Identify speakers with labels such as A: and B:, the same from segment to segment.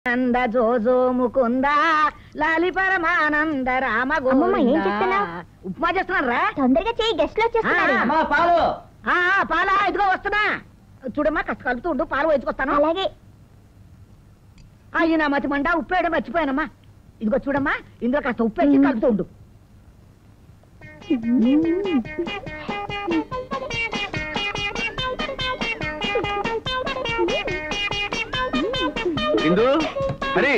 A: నంద జోజో ముకుంద లాలి పరమానంద రామ ఉప్మా చేస్తున్నారా?
B: తొందరగా చేయి, గెస్ట్ లో
A: పాలు పాలా ఇదిగో వస్తున్నా. చూడమ్మా కష్ట కలుపుతూ ఉండు, పాలు వేసుకొస్తాను.
B: అలాగే.
A: అయ్యి నా మతి మండ ఉప్పు వేయడం మర్చిపోయానమ్మా. ఇదిగో చూడమ్మా, ఇందులో కాస్త ఉప్పు వేసి కలుపుతూ ఉండు.
C: ఇందు హరి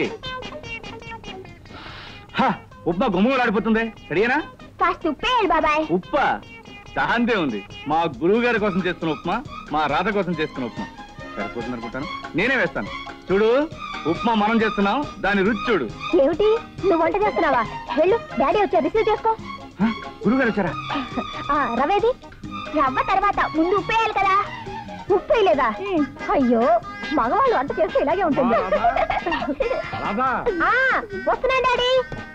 C: ఉప్మా గుమ్మలాడిపోతుంది. రెడీనా?
B: కాస్త ఉప్పేయాలి బాబాయ్.
C: ఉప్ప దాంతే ఉంది. మా గురువు గారి కోసం చేస్తున్న ఉప్మా, మా రాధ కోసం చేస్తున్న ఉప్మా సరిపోతుంది అనుకుంటాను. నేనే వేస్తాను. చూడు, ఉప్మా మనం చేస్తున్నాం, దాని రుచి చూడు.
B: ఏమిటి, నువ్వు వంట చేస్తున్నావా? వెళ్ళు, డాడీ వచ్చారు, రిసీవ్ చేసుకో.
C: గురువు గారు వచ్చారా?
B: రవేది? రవ్వ తర్వాత ముందు ఉప్పేయాలి కదా. ఉప్పు వేయలేదా? అయ్యో, మగవాళ్ళు వంట చేస్తే ఇలాగే ఉంటుంది. వస్తున్నా డాడీ.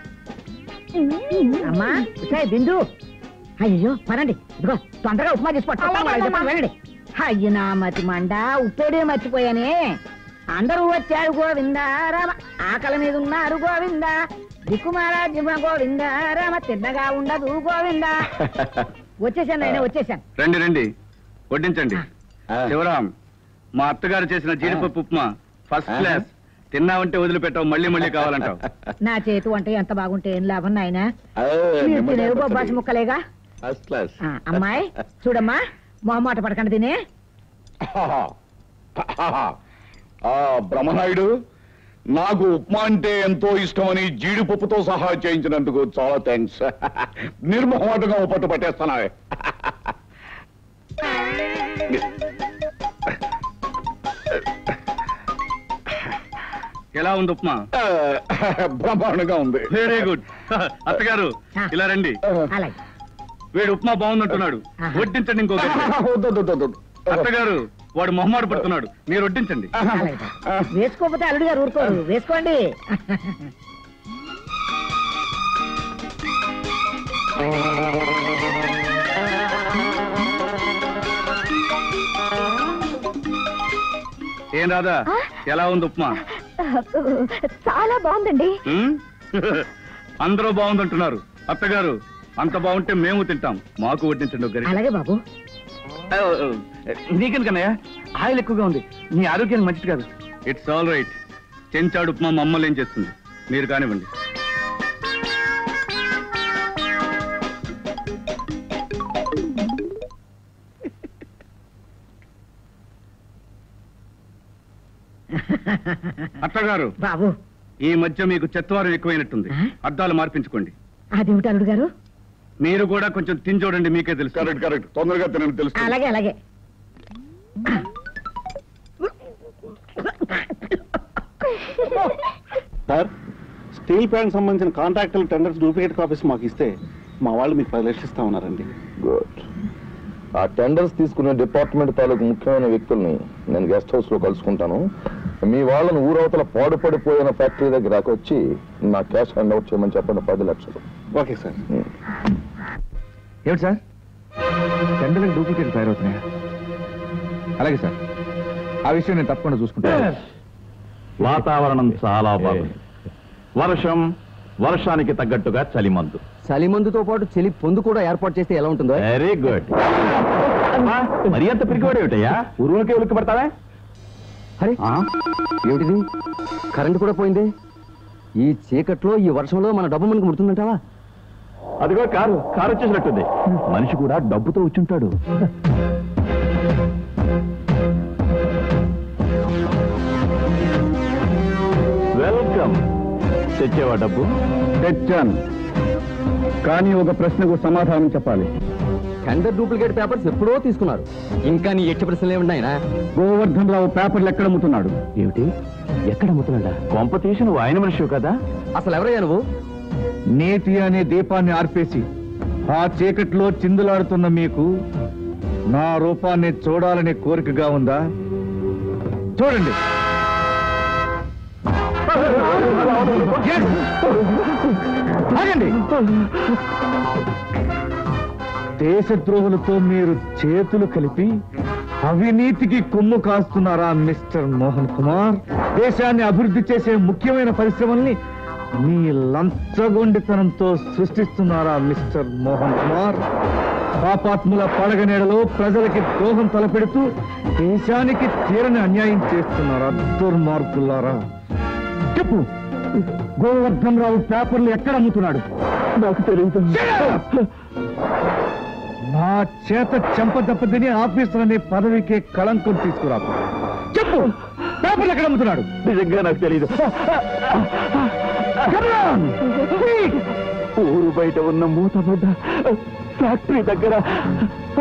A: అమ్మా బిందు, అయ్యో పనండి. ఇదిగో తొందరగా ఉప్మా తీసుకొట్టండి. వెళ్ళండి. అయ్యి నా మతి మండ ఉప్పేడే మర్చిపోయానే. అందరూ వచ్చారు గోవిందా రామ, ఆకలి మీద ఉన్నారు గోవిందా, దిక్కుమారా జిమ గోవిందా రామ, తిన్నగా ఉండదు గోవిందా. వచ్చేసాను ఆయన, వచ్చేసాను.
C: రండి రండి, వడ్డించండి. శివరాం, మా అత్తగారు చేసిన జీడిపప్పు ఉప్మా ఫస్ట్ క్లాస్. తిన్నావంటే వదిలిపెట్టావు, మళ్ళీ మళ్ళీ కావాలంటావు.
A: నా చేతు వంట ఎంత బాగుంటే ఏం లాభం నాయనా, తినేవు బొబ్బాసి ముక్కలేగా. అమ్మాయి చూడమ్మా, మొహమాట పడకండి తినే.
D: బ్రహ్మనాయుడు, నాకు ఉప్మా అంటే ఎంతో ఇష్టమని జీడిపప్పుతో సహా చేయించినందుకు చాలా థ్యాంక్స్. నిర్మోహమాటంగా పట్టు పట్టేస్తానా?
C: ఎలా ఉంది ఉప్మా?
D: బ్రహ్మాండంగా ఉంది.
C: Very good. అత్తగారు ఇలా రండి. వీడు ఉప్మా బాగుందంటున్నాడు, వడ్డించండి. ఇంకో అత్తగారు, వాడు మొహమాట పడుతున్నాడు, మీరు వడ్డించండి.
A: వేసుకోకపోతే అల్లుడు గారు ఊరుకోరు, వేసుకోండి.
C: ఏం రాదా, ఎలా ఉంది ఉప్మా?
B: చాలా బాగుందండి.
C: అందరూ బాగుందంటున్నారు. అత్తగారు, అంత బాగుంటే మేము తింటాం, మాకు వడ్డించండి.
A: అలాగే బాబు.
C: నీకెందుకన్నయ్య, ఆయిల్ ఎక్కువగా ఉంది, నీ ఆరోగ్యానికి మంచిది కాదు. It's all right. చెంచాడు ఉప్మా మమ్మల్ని ఏం చేస్తుంది, మీరు కానివ్వండి. అత్తగారు
A: బాబు,
C: ఈ మధ్య మీకు చెత్తవారం ఎక్కువైనట్టుంది, అద్దాలు మార్పించుకోండి.
A: అదేమిటి అల్లుడు గారు?
C: మీరు కూడా కొంచెం తిని చూడండి, మీకే తెలుసు.
D: కరెక్ట్ కరెక్ట్, తొందరగా తినండి, తెలుసు.
A: అలాగే అలాగే.
E: సార్, స్టీల్ ప్లాంట్ సంబంధించిన కాంట్రాక్టులు టెండర్స్ డూప్లికేట్ కాపీస్ మాకు ఇస్తే మా వాళ్ళు మీకు 10 లక్షలు ఇస్తామన్నారండి.
F: గుడ్. ఆ టెండర్స్ తీసుకునే డిపార్ట్మెంట్ తాలూకు ముఖ్యమైన వ్యక్తుల్ని నేను గెస్ట్ హౌస్ లో కలుసుకుంటాను. మీ వాళ్ళని ఊరవతల పాడుపడిపోయిన ఫ్యాక్టరీ దగ్గర వచ్చి నా క్యాష్ హ్యాండ్ అవుట్ చేయమని చెప్పండి. 10 లక్షలు.
E: Okay sir.
C: ఏమిటి సార్, టెండర్లకు డూప్లికేట్ తయారవుతున్నాయా? అలాగే సార్, ఆ విషయం నేను తప్పకుండా చూసుకుంటాను.
G: వాతావరణం చాలా బాగుంది. వర్షం, వర్షానికి తగ్గట్టుగా చలిమందు,
H: చలిమందుతో పాటు చలి పొందు కూడా ఏర్పాటు చేస్తే ఎలా ఉంటుందో.
G: Very good. మరి అంత పిరికివాడు ఏమిటయ్యా, ఉరువులకే ఉలిక్కి పడతావా?
H: అరే ఏమిటిది, కరెంటు కూడా పోయింది. ఈ చీకట్లో ఈ వర్షంలో మన డబ్బు మనకు ముడుతుందంటావా?
G: అదిగో కారు వచ్చేసినట్టుంది. మనిషి కూడా డబ్బుతో వచ్చుంటాడు. వెల్కమ్. తెచ్చేవా డబ్బు?
C: తెచ్చాను, కానీ ఒక ప్రశ్నకు సమాధానం చెప్పాలి.
H: టెండర్ డూప్లికేట్ పేపర్స్ ఎప్పుడో తీసుకున్నారు, ఇంకా నీ ఎట్టి ప్రశ్నలు ఏమున్నాయినా?
C: గోవర్ధన్ రావు పేపర్లు ఎక్కడ అమ్ముతున్నాడు?
H: ఏమిటి, ఎక్కడ అమ్ముతున్నాడా?
G: కొంప తీసి నువ్వు ఆయన మనిషి కదా?
H: అసలు ఎవరయ్యా నువ్వు?
C: నీతి అనే దీపాన్ని ఆర్పేసి ఆ చీకట్లో చిందులాడుతున్న మీకు నా రూపాన్ని చూడాలనే కోరికగా ఉందా? చూడండి. దేశద్రోహులతో మీరు చేతులు కలిపి
I: అవినీతికి కొమ్ము కాస్తున్నారా మిస్టర్ మోహన్ కుమార్? దేశాన్ని అభివృద్ధి చేసే ముఖ్యమైన పరిశ్రమల్ని మీ లంచగొండితనంతో సృష్టిస్తున్నారా మిస్టర్ మోహన్ కుమార్? పాపాత్ముల పడగనేడలో ప్రజలకి ద్రోహం తలపెడుతూ దేశానికి తీరని అన్యాయం చేస్తున్నారా దుర్మార్గులారా? చెప్పు, గోవర్ధన్ రావు పేపర్లు ఎక్కడ అమ్ముతున్నాడు? నాకు తెలియదు. నా చేత చెంపదెబ్బతిని ఆఫీసర్ అనే పదవికే కళంకం తీసుకురాకు. చెప్పు, పేపర్లు ఎక్కడ అమ్ముతున్నాడు? నిజంగా నాకు తెలియదు. ఊరు బయట ఉన్న మూతబడ్డ ఫ్యాక్టరీ దగ్గర